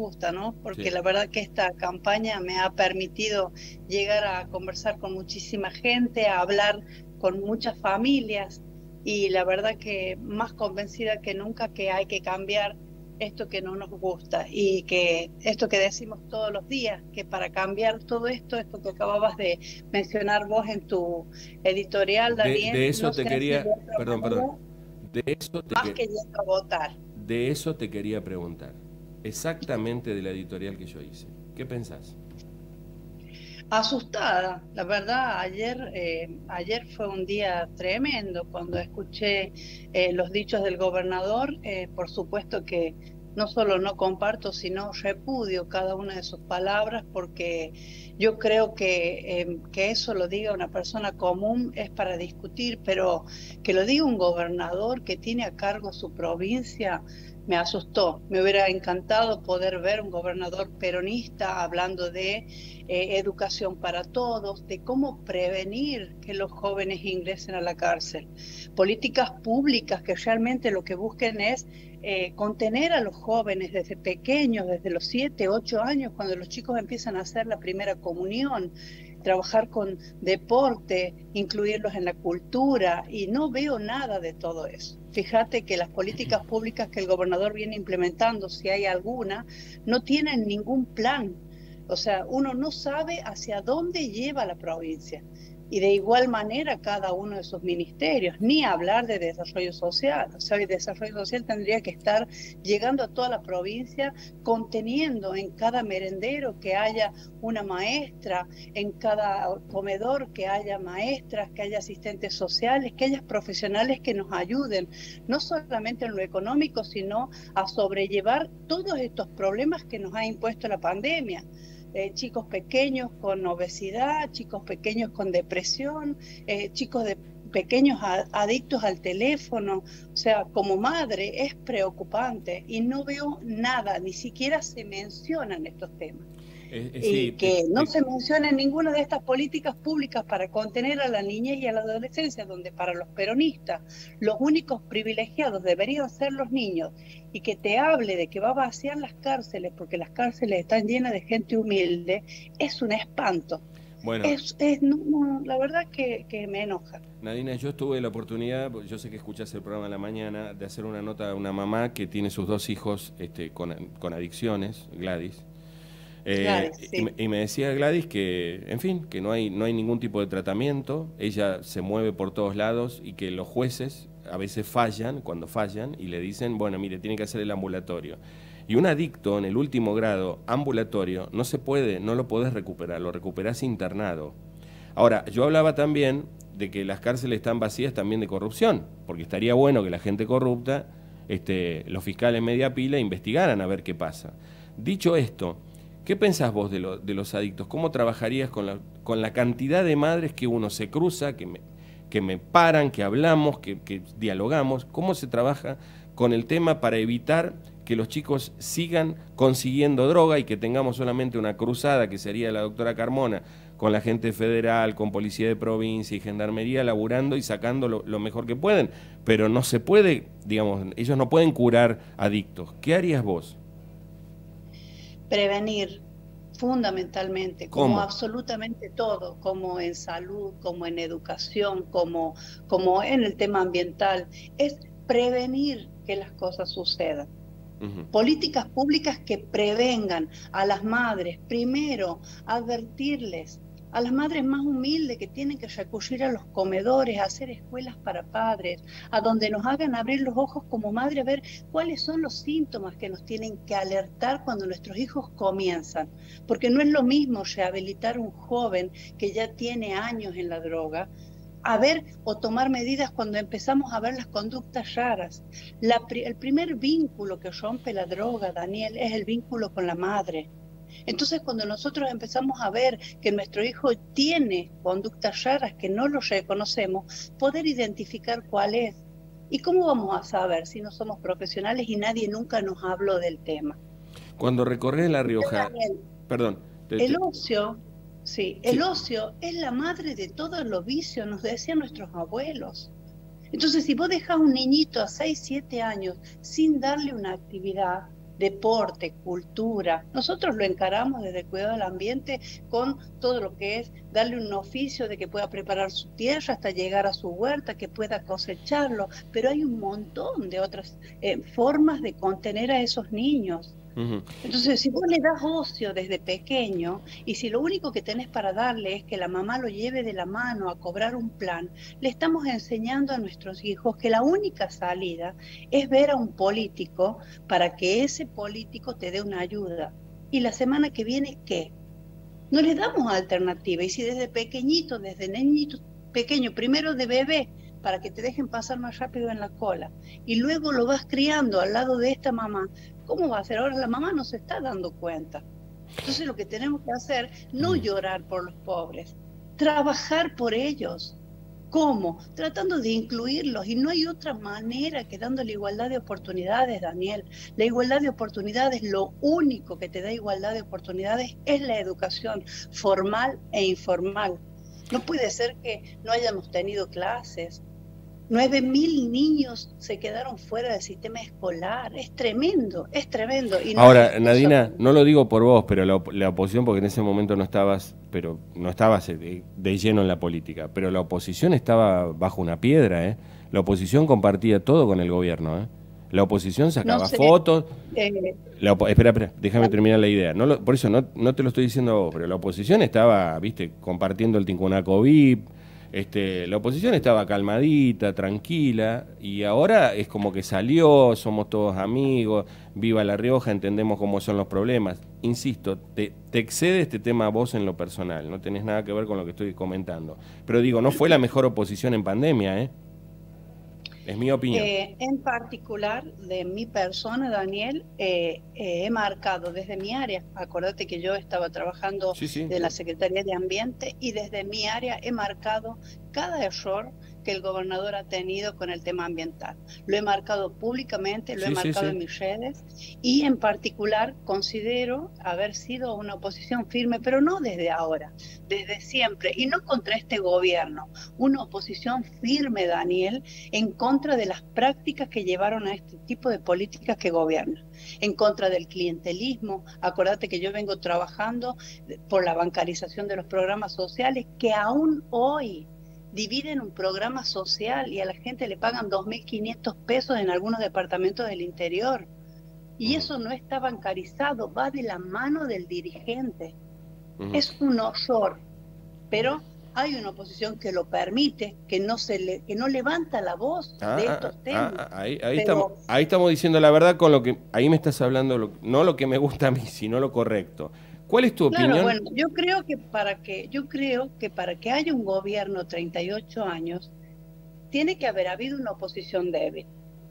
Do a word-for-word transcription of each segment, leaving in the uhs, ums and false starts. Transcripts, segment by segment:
gusta, ¿no? Porque Sí. la verdad que esta campaña me ha permitido llegar a conversar con muchísima gente, a hablar con muchas familias y la verdad que más convencida que nunca que hay que cambiar esto que no nos gusta y que esto que decimos todos los días, que para cambiar todo esto, esto que acababas de mencionar vos en tu editorial, De, de Daniel, no eso te se hace de quería, otra perdón, perdón, manera de eso te, más que- que yendo a votar. de eso te quería preguntar. Exactamente de la editorial que yo hice. ¿Qué pensás? Asustada, la verdad, ayer, eh, ayer fue un día tremendo cuando escuché eh, los dichos del gobernador. Eh, por supuesto que no solo no comparto, sino repudio cada una de sus palabras porque yo creo que, eh, que eso lo diga una persona común es para discutir, pero que lo diga un gobernador que tiene a cargo su provincia. Me asustó, me hubiera encantado poder ver un gobernador peronista hablando de eh, educación para todos, de cómo prevenir que los jóvenes ingresen a la cárcel. Políticas públicas que realmente lo que busquen es eh, contener a los jóvenes desde pequeños, desde los siete, ocho años, cuando los chicos empiezan a hacer la primera comunión, trabajar con deporte, incluirlos en la cultura, y no veo nada de todo eso. Fíjate que las políticas públicas que el gobernador viene implementando, si hay alguna, no tienen ningún plan. O sea, uno no sabe hacia dónde lleva la provincia. Y de igual manera cada uno de sus ministerios, ni hablar de desarrollo social. O sea, el desarrollo social tendría que estar llegando a toda la provincia, conteniendo en cada merendero que haya una maestra, en cada comedor que haya maestras, que haya asistentes sociales, que haya profesionales que nos ayuden, no solamente en lo económico, sino a sobrellevar todos estos problemas que nos ha impuesto la pandemia. Eh, chicos pequeños con obesidad, chicos pequeños con depresión, eh, chicos de pequeños a, adictos al teléfono. O sea, como madre es preocupante y no veo nada, ni siquiera se mencionan estos temas. Eh, eh, Y sí, te, que no te- se menciona en ninguna de estas políticas públicas para contener a la niñez y a la adolescencia, donde para los peronistas los únicos privilegiados deberían ser los niños, y que te hable de que va a vaciar las cárceles porque las cárceles están llenas de gente humilde, es un espanto. bueno, Es, es no, no, la verdad que, que me enoja. Nadine, yo tuve la oportunidad, porque yo sé que escuchás el programa a la mañana, de hacer una nota a una mamá que tiene sus dos hijos este, con, con adicciones, Gladys. Eh, Gladys, y, sí. me, y me decía Gladys que, en fin, que no hay, no hay ningún tipo de tratamiento, ella se mueve por todos lados y que los jueces a veces fallan, cuando fallan, y le dicen, bueno, mire, tiene que hacer el ambulatorio. Y un adicto en el último grado ambulatorio no se puede, no lo podés recuperar, lo recuperás internado. Ahora, yo hablaba también de que las cárceles están vacías también de corrupción, porque estaría bueno que la gente corrupta, este, los fiscales media pila, investigaran a ver qué pasa. Dicho esto, ¿qué pensás vos de, lo, de los adictos? ¿Cómo trabajarías con la, con la cantidad de madres que uno se cruza, que me, que me paran, que hablamos, que, que dialogamos? ¿Cómo se trabaja con el tema para evitar que los chicos sigan consiguiendo droga y que tengamos solamente una cruzada, que sería la doctora Carmona, con la gente federal, con policía de provincia y gendarmería, laburando y sacando lo, lo mejor que pueden? Pero no se puede, digamos, ellos no pueden curar adictos. ¿Qué harías vos? Prevenir, fundamentalmente, como ¿Cómo? absolutamente todo, como en salud, como en educación, como, como en el tema ambiental, es prevenir que las cosas sucedan. Ujú. Políticas públicas que prevengan a las madres, primero, advertirles a las madres más humildes que tienen que recurrir a los comedores, a hacer escuelas para padres, a donde nos hagan abrir los ojos como madre, a ver cuáles son los síntomas que nos tienen que alertar cuando nuestros hijos comienzan. Porque no es lo mismo rehabilitar a un joven que ya tiene años en la droga, a ver o tomar medidas cuando empezamos a ver las conductas raras. La, el primer vínculo que rompe la droga, Daniel, es el vínculo con la madre. Entonces, cuando nosotros empezamos a ver que nuestro hijo tiene conductas raras que no los reconocemos, poder identificar cuál es. ¿Y cómo vamos a saber si no somos profesionales y nadie nunca nos habló del tema? Cuando recorres La Usted, Rioja, Daniel, perdón, te, el te, ocio, sí, el sí, ocio es la madre de todos los vicios, nos decían nuestros abuelos. Entonces, si vos dejas a un niñito a seis siete años sin darle una actividad, deporte, cultura. Nosotros lo encaramos desde el cuidado del ambiente con todo lo que es darle un oficio de que pueda preparar su tierra hasta llegar a su huerta, que pueda cosecharlo, pero hay un montón de otras eh, formas de contener a esos niños. Ujú. Entonces, si vos le das ocio desde pequeño y si lo único que tenés para darle es que la mamá lo lleve de la mano a cobrar un plan, le estamos enseñando a nuestros hijos que la única salida es ver a un político para que ese político te dé una ayuda. Y la semana que viene, ¿qué? No les damos alternativa. Y si desde pequeñito, desde niñito pequeño, primero de bebé, para que te dejen pasar más rápido en la cola, y luego lo vas criando al lado de esta mamá, ¿cómo va a ser? Ahora la mamá no se está dando cuenta. Entonces lo que tenemos que hacer, no llorar por los pobres, trabajar por ellos. ¿Cómo? Tratando de incluirlos, y no hay otra manera que dándole igualdad de oportunidades, Daniel. La igualdad de oportunidades, lo único que te da igualdad de oportunidades es la educación formal e informal. No puede ser que no hayamos tenido clases. Nueve mil niños se quedaron fuera del sistema escolar. Es tremendo, es tremendo. Y no Ahora, Nadina, no lo digo por vos, pero la, la oposición, porque en ese momento no estabas, pero no estabas de, de lleno en la política, pero la oposición estaba bajo una piedra, ¿eh? La oposición compartía todo con el gobierno, ¿eh? La oposición sacaba no sé, fotos. Eh, La espera, espera, déjame terminar la idea. No lo, por eso no, no te lo estoy diciendo a vos, pero la oposición estaba, viste, compartiendo el Tincunaco V I P. Este, la oposición estaba calmadita, tranquila, y ahora es como que salió, somos todos amigos, viva La Rioja, entendemos cómo son los problemas. Insisto, te, te excede este tema a vos en lo personal, no tenés nada que ver con lo que estoy comentando. Pero digo, no fue la mejor oposición en pandemia, ¿eh? Es mi opinión. Eh, en particular, de mi persona, Daniel, eh, eh, he marcado desde mi área, acuérdate que yo estaba trabajando Sí, sí. de la Secretaría de Ambiente, y desde mi área he marcado cada error que el gobernador ha tenido con el tema ambiental. Lo he marcado públicamente, lo Sí, he sí, marcado sí. en mis redes, y en particular considero haber sido una oposición firme, pero no desde ahora, desde siempre, y no contra este gobierno, una oposición firme, Daniel, en contra de las prácticas que llevaron a este tipo de políticas que gobiernan, en contra del clientelismo. Acuérdate que yo vengo trabajando por la bancarización de los programas sociales, que aún hoy dividen un programa social y a la gente le pagan dos mil quinientos pesos en algunos departamentos del interior. Y eso no está bancarizado, va de la mano del dirigente. Uh-huh. Es un horror, pero hay una oposición que lo permite, que no se le, que no levanta la voz ah, de estos ah, temas. Ah, ahí, ahí, pero... estamos, ahí estamos diciendo la verdad con lo que, ahí me estás hablando, lo, no lo que me gusta a mí, sino lo correcto. ¿Cuál es tu claro, opinión? Bueno, yo creo que para que, yo creo que para que haya un gobierno treinta y ocho años, tiene que haber habido una oposición débil,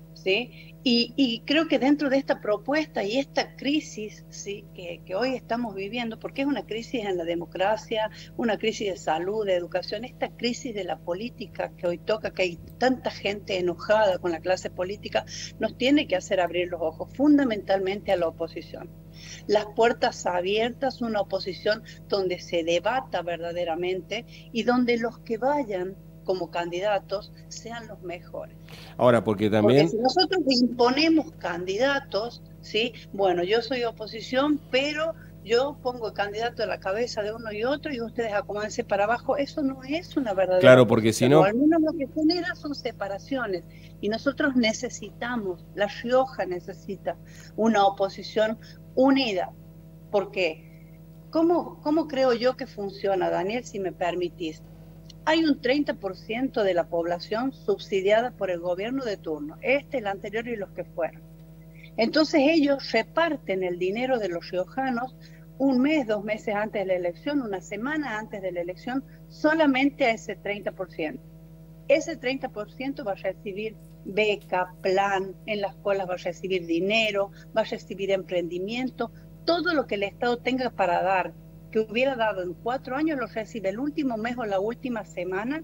¿sí? Y, y creo que dentro de esta propuesta y esta crisis, ¿sí? que, que hoy estamos viviendo, porque es una crisis en la democracia, una crisis de salud, de educación, esta crisis de la política que hoy toca, que hay tanta gente enojada con la clase política, nos tiene que hacer abrir los ojos fundamentalmente a la oposición. Las puertas abiertas, una oposición donde se debata verdaderamente y donde los que vayan como candidatos sean los mejores. Ahora, porque también... Porque si nosotros imponemos candidatos, ¿sí? Bueno, yo soy oposición, pero yo pongo el candidato a la cabeza de uno y otro y ustedes acomódense para abajo. Eso no es una verdadera Claro, porque oposición. si no... O al menos lo que genera son separaciones. Y nosotros necesitamos, La Rioja necesita una oposición unida. ¿Por qué? ¿Cómo, cómo creo yo que funciona, Daniel, si me permitís? Hay un treinta por ciento de la población subsidiada por el gobierno de turno, este, el anterior y los que fueron. Entonces ellos reparten el dinero de los riojanos un mes, dos meses antes de la elección, una semana antes de la elección, solamente a ese treinta por ciento. Ese treinta por ciento va a recibir beca, plan, en las escuelas va a recibir dinero, va a recibir emprendimiento, todo lo que el Estado tenga para dar, que hubiera dado en cuatro años, lo recibe el último mes o la última semana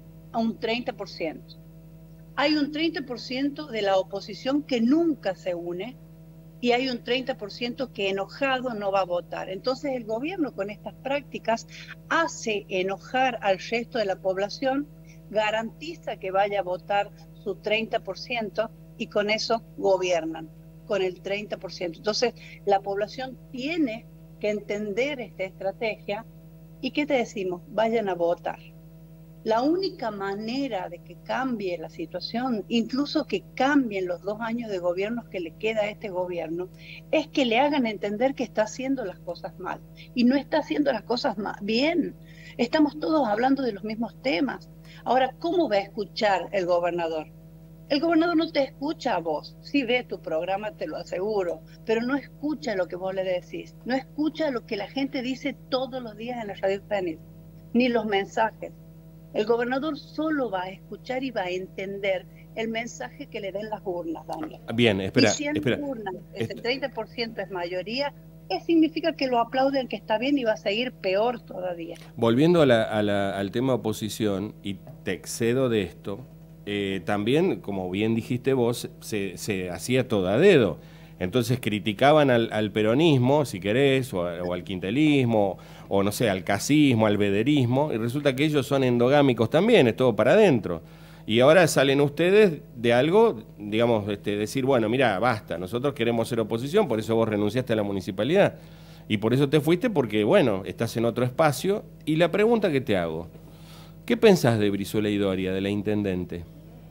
a un treinta por ciento. Hay un treinta por ciento de la oposición que nunca se une y hay un treinta por ciento que enojado no va a votar. Entonces el gobierno con estas prácticas hace enojar al resto de la población, garantiza que vaya a votar su treinta por ciento y con eso gobiernan. con el treinta por ciento. Entonces, la población tiene que entender esta estrategia. ¿Y qué te decimos? Vayan a votar. La única manera de que cambie la situación, incluso que cambien los dos años de gobierno que le queda a este gobierno, es que le hagan entender que está haciendo las cosas mal. Y no está haciendo las cosas bien. Estamos todos hablando de los mismos temas. Ahora, ¿cómo va a escuchar el gobernador? El gobernador no te escucha a vos. Sí ve tu programa, te lo aseguro, pero no escucha lo que vos le decís. No escucha lo que la gente dice todos los días en la radio Fénix, ni los mensajes. El gobernador solo va a escuchar y va a entender el mensaje que le den las urnas, Daniel. Bien, espera. Y si en espera. las urnas ese treinta por ciento es mayoría, eso significa que lo aplauden, que está bien, y va a seguir peor todavía. Volviendo a la, a la, al tema oposición, y te excedo de esto, eh, también, como bien dijiste vos, se, se hacía todo a dedo. Entonces criticaban al, al peronismo, si querés, o, a, o al quintelismo, o no sé, al casismo, al vederismo, y resulta que ellos son endogámicos también, es todo para adentro. Y ahora salen ustedes de algo, digamos, este, decir, bueno, mira, basta, nosotros queremos ser oposición, por eso vos renunciaste a la municipalidad. Y por eso te fuiste, porque, bueno, estás en otro espacio. Y la pregunta que te hago, ¿qué pensás de Brizuela y Doria, de la intendente?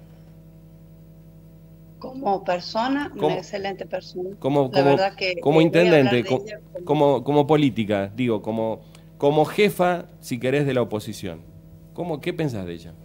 Como persona, ¿Cómo? una excelente persona. Como, la como, verdad que como eh, intendente, como, como, como, como política, digo, como, como jefa, si querés, de la oposición. ¿Cómo, ¿Qué pensás de ella?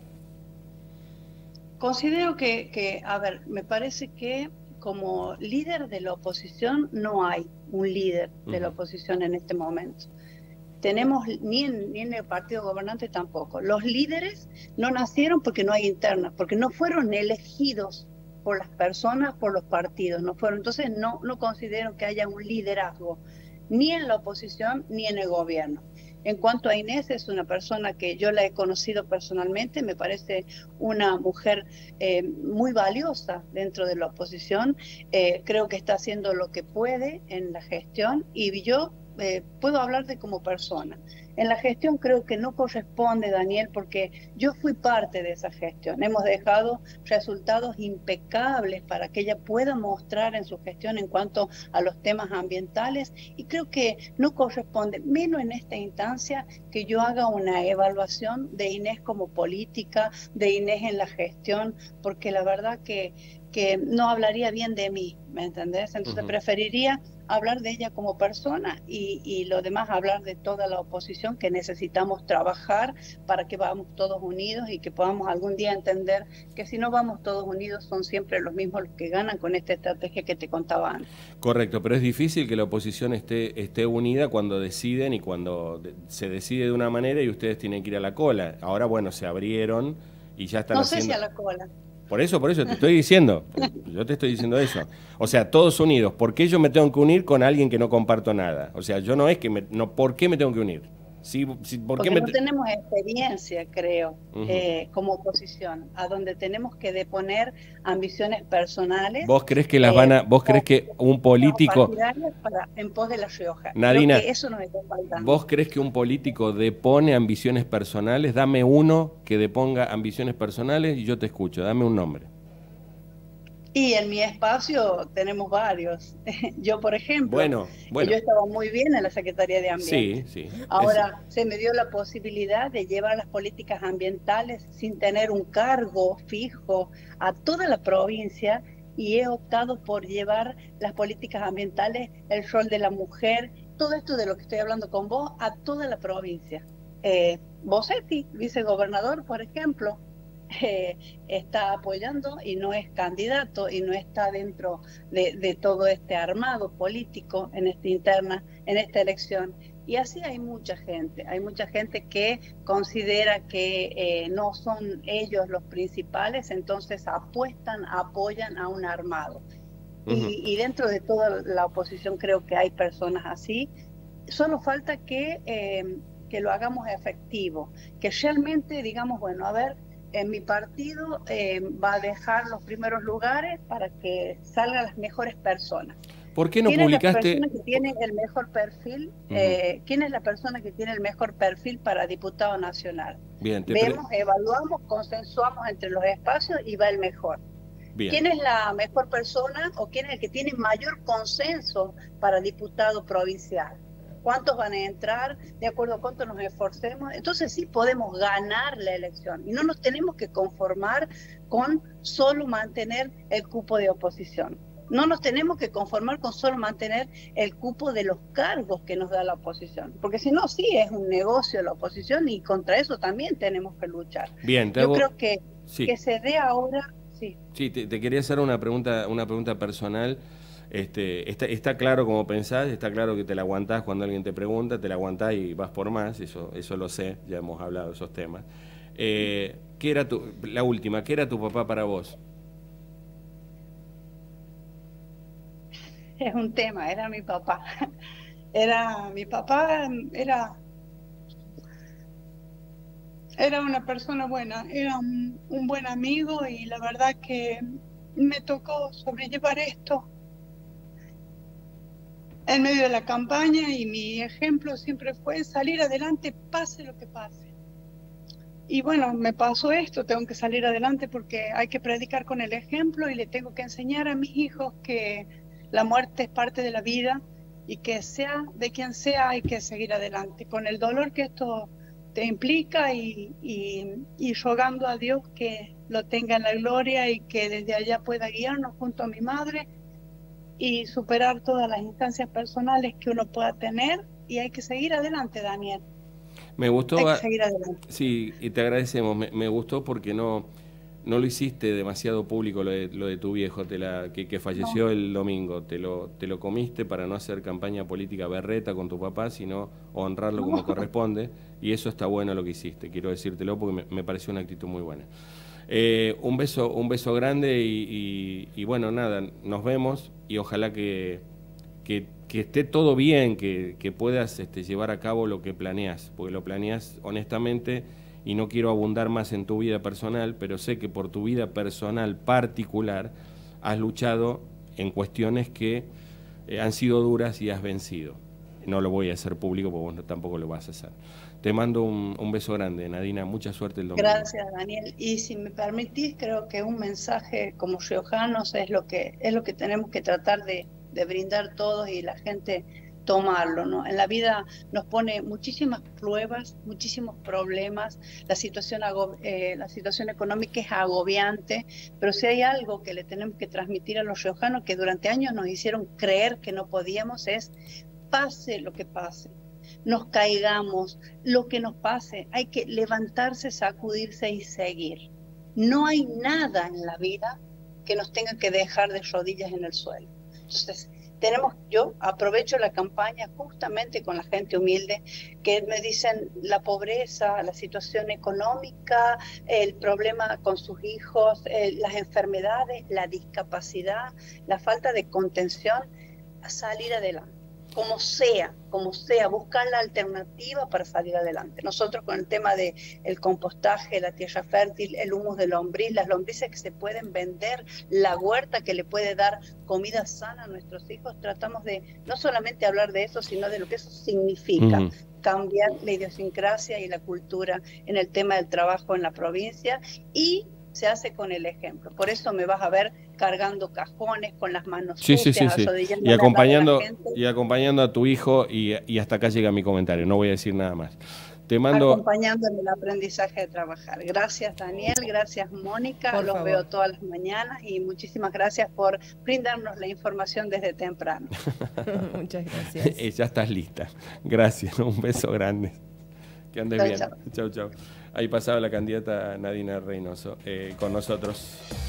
Considero que, que, a ver, me parece que como líder de la oposición no hay un líder de la oposición en este momento. Tenemos, ni en, ni en el partido gobernante tampoco. Los líderes no nacieron porque no hay internas, porque no fueron elegidos por las personas, por los partidos, no fueron. Entonces no, no considero que haya un liderazgo, ni en la oposición ni en el gobierno. En cuanto a Inés, es una persona que yo la he conocido personalmente, me parece una mujer eh, muy valiosa dentro de la oposición, eh, creo que está haciendo lo que puede en la gestión, y yo eh, puedo hablar de como persona. En la gestión creo que no corresponde, Daniel, porque yo fui parte de esa gestión. Hemos dejado resultados impecables para que ella pueda mostrar en su gestión en cuanto a los temas ambientales, y creo que no corresponde, menos en esta instancia, que yo haga una evaluación de Inés como política, de Inés en la gestión, porque la verdad que, que no hablaría bien de mí, ¿me entendés? Entonces uh-huh. preferiría hablar de ella como persona y, y lo demás hablar de toda la oposición, que necesitamos trabajar para que vamos todos unidos y que podamos algún día entender que si no vamos todos unidos son siempre los mismos los que ganan con esta estrategia que te contaba antes. Correcto, pero es difícil que la oposición esté, esté unida cuando deciden y cuando se decide de una manera y ustedes tienen que ir a la cola. Ahora, bueno, se abrieron y ya están no haciendo... sé si a la cola. Por eso, por eso te estoy diciendo, yo te estoy diciendo eso. O sea, todos unidos. ¿Por qué yo me tengo que unir con alguien que no comparto nada? O sea, yo no es que, me, no, ¿por qué me tengo que unir? Sí, sí, ¿por Porque qué me no tenemos experiencia, creo, uh-huh. eh, como oposición, a donde tenemos que deponer ambiciones personales. ¿Vos crees que las van a, vos crees que un político... Para, en pos de La Rioja. Nadina, creo que eso nos está faltando. ¿Vos crees que un político depone ambiciones personales? Dame uno que deponga ambiciones personales y yo te escucho, dame un nombre. Y en mi espacio tenemos varios. Yo, por ejemplo, bueno, bueno. yo estaba muy bien en la Secretaría de Ambiente. Sí, sí. Ahora es... se me dio la posibilidad de llevar las políticas ambientales sin tener un cargo fijo a toda la provincia, y he optado por llevar las políticas ambientales, el rol de la mujer, todo esto de lo que estoy hablando con vos, a toda la provincia. Eh, Bossetti, vicegobernador, por ejemplo, Eh, está apoyando y no es candidato y no está dentro de, de todo este armado político en esta interna, en esta elección. Y así hay mucha gente, hay mucha gente que considera que eh, no son ellos los principales, entonces apuestan, apoyan a un armado. Uh-huh. y, y dentro de toda la oposición creo que hay personas así. Solo falta que, eh, que lo hagamos efectivo, que realmente digamos, bueno, a ver, en mi partido eh, va a dejar los primeros lugares para que salgan las mejores personas. ¿Por qué no ¿Quién publicaste? Es la persona que tiene el mejor perfil? Uh-huh. eh, ¿Quién es la persona que tiene el mejor perfil para diputado nacional? Bien, te Vemos, pre... evaluamos, consensuamos entre los espacios y va el mejor. Bien. ¿Quién es la mejor persona o quién es el que tiene mayor consenso para diputado provincial? ¿Cuántos van a entrar? ¿De acuerdo a cuánto nos esforcemos? Entonces sí podemos ganar la elección y no nos tenemos que conformar con solo mantener el cupo de oposición. No nos tenemos que conformar con solo mantener el cupo de los cargos que nos da la oposición, porque si no, sí es un negocio la oposición y contra eso también tenemos que luchar. Bien, te Yo hago... creo que, sí. que se dé ahora... Sí, sí te, te quería hacer una pregunta, una pregunta personal. Este, está, está claro cómo pensás, está claro que te la aguantás cuando alguien te pregunta, te la aguantás y vas por más, eso, eso lo sé, ya hemos hablado de esos temas. Eh, ¿qué era tu, la última, ¿qué era tu papá para vos? es un tema, era mi papá. Era mi papá, era, era una persona buena, era un, un buen amigo y la verdad que me tocó sobrellevar esto en medio de la campaña y mi ejemplo siempre fue salir adelante pase lo que pase. Y bueno, me pasó esto, tengo que salir adelante porque hay que predicar con el ejemplo y le tengo que enseñar a mis hijos que la muerte es parte de la vida y que sea de quien sea hay que seguir adelante con el dolor que esto te implica y, y, y rogando a Dios que lo tenga en la gloria y que desde allá pueda guiarnos junto a mi madre y superar todas las instancias personales que uno pueda tener y hay que seguir adelante, Daniel. Me gustó, hay que seguir adelante. Sí, y te agradecemos, me, me gustó porque no, no lo hiciste demasiado público lo de, lo de tu viejo, te la, que, que falleció no. el domingo, te lo, te lo comiste para no hacer campaña política berreta con tu papá, sino honrarlo no. como corresponde, y eso está bueno lo que hiciste, quiero decírtelo porque me, me pareció una actitud muy buena. Eh, un beso, un beso grande y, y, y bueno, nada, nos vemos y ojalá que, que, que esté todo bien, que, que puedas este, llevar a cabo lo que planeas, porque lo planeas honestamente y no quiero abundar más en tu vida personal, pero sé que por tu vida personal particular has luchado en cuestiones que eh, han sido duras y has vencido. No lo voy a hacer público porque vos no, tampoco lo vas a hacer. Te mando un, un beso grande, Nadina, mucha suerte el domingo. Gracias, Daniel. Y si me permitís, creo que un mensaje como riojanos es lo que, es lo que tenemos que tratar de, de brindar todos y la gente tomarlo, ¿no? En la vida nos pone muchísimas pruebas, muchísimos problemas, la situación, eh, la situación económica es agobiante, pero si hay algo que le tenemos que transmitir a los riojanos que durante años nos hicieron creer que no podíamos es, pase lo que pase, nos caigamos, lo que nos pase, hay que levantarse, sacudirse y seguir. No hay nada en la vida que nos tenga que dejar de rodillas en el suelo. Entonces, tenemos, yo aprovecho la campaña justamente con la gente humilde que me dicen la pobreza, la situación económica, el problema con sus hijos, eh, las enfermedades, la discapacidad, la falta de contención, a salir adelante. Como sea, como sea, buscar la alternativa para salir adelante. Nosotros con el tema de el compostaje, la tierra fértil, el humus de lombriz, las lombrices que se pueden vender, la huerta que le puede dar comida sana a nuestros hijos, tratamos de no solamente hablar de eso, sino de lo que eso significa. Uh-huh. Cambiar la idiosincrasia y la cultura en el tema del trabajo en la provincia y se hace con el ejemplo. Por eso me vas a ver cargando cajones con las manos sí, sucias, sí, sí, sí. Y acompañando y acompañando a tu hijo y, y hasta acá llega mi comentario, no voy a decir nada más. Te mando acompañando en el aprendizaje de trabajar. Gracias, Daniel, gracias, Mónica, por los favor. Veo todas las mañanas y muchísimas gracias por brindarnos la información desde temprano. Muchas gracias. Ya estás lista. Gracias, un beso grande. Que andes chau, bien. Chau, chau. Ahí pasaba la candidata Nadina Reynoso eh, con nosotros.